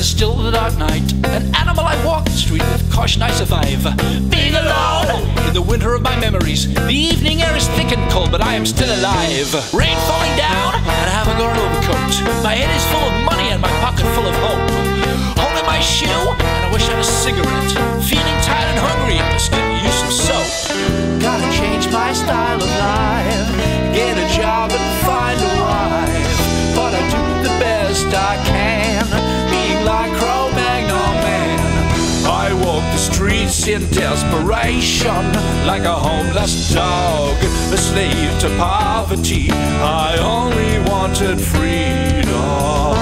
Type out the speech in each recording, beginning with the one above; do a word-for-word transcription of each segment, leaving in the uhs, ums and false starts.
still of the dark night. An animal, I walk the street, with caution I survive. Being alone in the winter of my memories. The evening air is thick and cold, but I am still alive. Rain falling down, and I haven't got an overcoat. My head is full of money and my pocket full of hope. Holding my shoe, and I wish I had a cigarette. Feeling tired and hungry, and just could use some soap. Gotta change my style of life, get a job and find a wife. But I do the best I can, being like Cro-Magnon Man. I walk the streets in desperation, like a homeless dog, a slave to poverty. I only wanted freedom.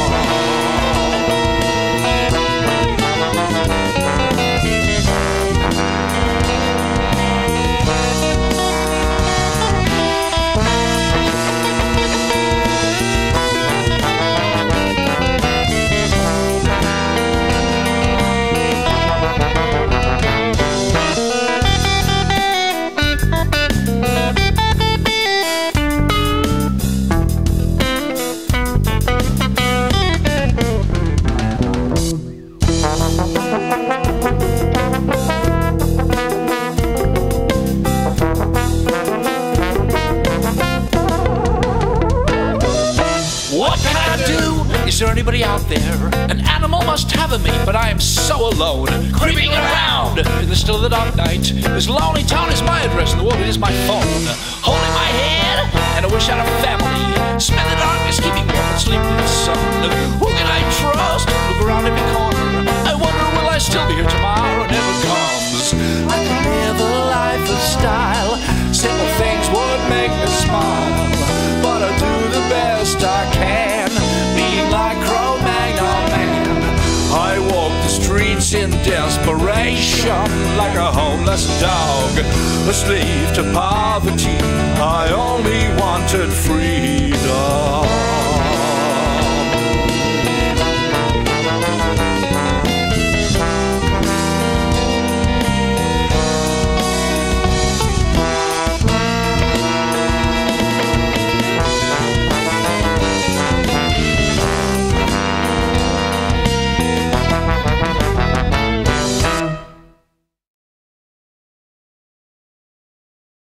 What can I do? Is there anybody out there? An animal must have a mate, but I am so alone. Creeping around in the still of the dark night. This lonely town is my address, and the world is my phone. Holding my head, and I wish I had a family. Spend the darkness keeping warm and sleeping in the sun. Who can I trust? Look around every corner. I wonder, will I still be here tomorrow? It never comes. I can live a life of style. Simple things would make me smile, but I do the best I can, being like Cro-Magnon Man. I walk the streets in desperation, like a homeless dog, a slave to poverty. I only wanted freedom.